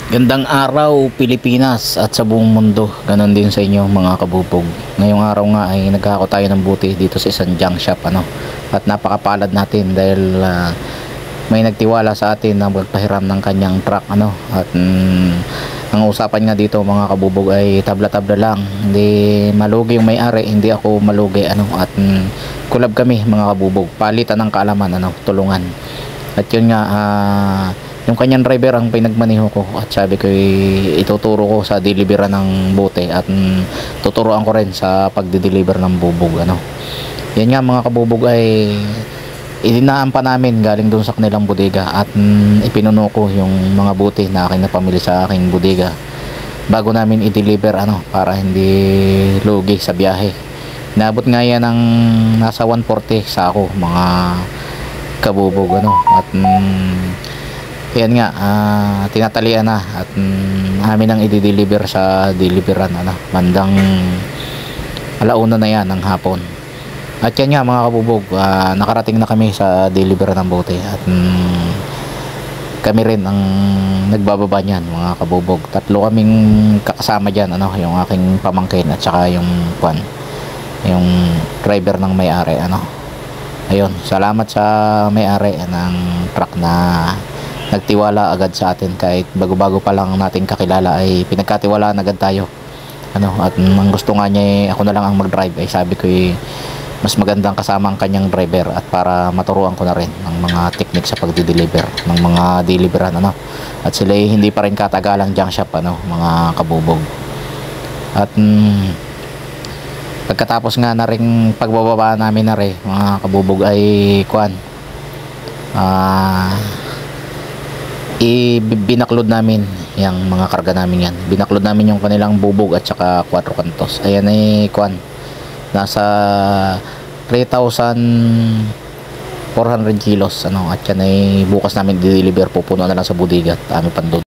Gandang araw Pilipinas at sa buong mundo. Ganon din sa inyo mga kabubog. Ngayong araw nga ay nagkako tayo ng buti dito sa isang junk shop At napakapalad natin dahil may nagtiwala sa atin na magpahiram ng kanyang truck At ang usapan nga dito mga kabubog ay tabla-tabla lang. Hindi malugi yung may-ari, hindi ako malugi At kulab kami mga kabubog. Palitan ng kaalaman tulungan. At yun nga yung kanyang driver ang pinagmaneho ko at sabi ko ituturo ko sa deliveran ng bote at tuturuan ko rin sa pagde-deliver ng bubog yan nga mga kabubog ay idinaan pa namin galing doon sa kanilang bodega at ipinuno ko yung mga bote na aking napamili sa aking bodega bago namin i-deliver para hindi lugi sa biyahe. Inabot nga yan ng nasa 140 sa ako mga kabubog at yan nga tinatalian na at amin ang i-deliver sa deliveran bandang alauna na yan ng hapon. At yan nga mga kabubog nakarating na kami sa deliveran ng bote at kami rin ang nagbababa niyan mga kabubog. Tatlo kaming kakasama dyan yung aking pamangkin at saka yung driver ng may-ari ayun, salamat sa may-ari ng truck na nagtiwala agad sa atin kahit bago-bago pa lang natin kakilala ay pinagkatiwalaan agad tayo at ang gusto nga niya ako na lang ang mag-drive ay sabi ko mas magandang kasama ang kanyang driver at para maturuan ko na rin ng mga technique sa pagdi-deliver ng mga deliveran at sila hindi pa rin katagalang junk shop mga kabubog. At pagkatapos nga na rin pagbababa namin na rin mga kabubog ay binaklod namin yung mga karga namin yan. Binaklod namin yung kanilang bubog at saka 4 kantos. Ayan ay nasa 3,400 kilos at yan ay bukas namin di-deliver, pupuno na lang sa bodega at aming pandod.